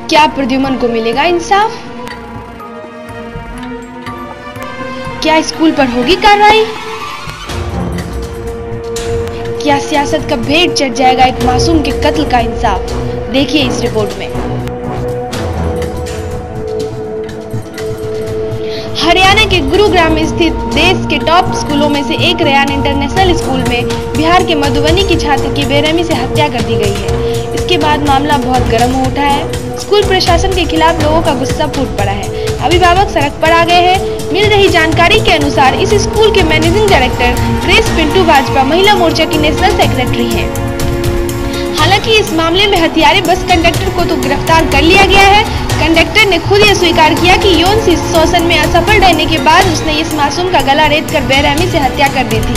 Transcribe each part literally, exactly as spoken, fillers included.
क्या प्रद्युमन को मिलेगा इंसाफ? क्या स्कूल पर होगी कार्रवाई? क्या सियासत का भेद चढ़ जाएगा एक मासूम के कत्ल का इंसाफ? देखिए इस रिपोर्ट में। हरियाणा के गुरुग्राम में स्थित देश के टॉप स्कूलों में से एक रयान इंटरनेशनल स्कूल में बिहार के मधुबनी की छात्र की बेरहमी से हत्या कर दी गई है। इसके बाद मामला बहुत गर्म हो उठा है। स्कूल प्रशासन के खिलाफ लोगों का गुस्सा फूट पड़ा है। अभिभावक सड़क पर आ गए हैं। मिल रही जानकारी के अनुसार इस स्कूल के managing director Grace Pintu Bhajpa महिला मोर्चा की नेशनल सेक्रेटरी हैं। हालांकि इस मामले में हथियारे बस कंडक्टर को तो गिरफ्तार कर लिया गया है। कंडक्टर ने खुद यह स्वीकार किया कि यौन शोषण में असफल रहने के बाद उसने इस मासूम का गला रेत कर बेरहमी से हत्या कर दी थी।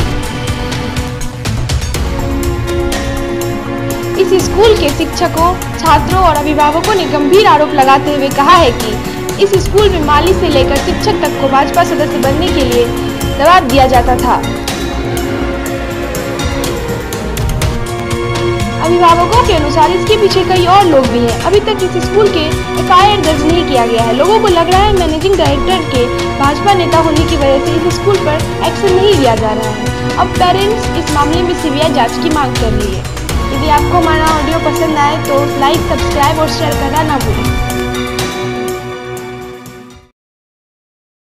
इस स्कूल के शिक्षकों, छात्रों और अभिभावकों ने गंभीर आरोप लगाते हुए कहा है कि इस स्कूल में माली से लेकर शिक्षक तक को भाजपा सदस्य बनने के लिए दबाव दिया जाता था। अभिभावकों के अनुसार इसके पीछे कई और लोग भी हैं। अभी तक इस स्कूल के एफ आई आर दर्ज नहीं किया गया है। लोगों को लग रहा है मैनेजिंग डायरेक्टर के भाजपा नेता होने की वजह से इस स्कूल पर एक्शन नहीं लिया जा रहा है। अब पेरेंट्स इस मामले में सीबीआई जांच की मांग कर रही है। यदि आपको हमारा ऑडियो पसंद आए तो लाइक, सब्सक्राइब और शेयर करना ना भूलें।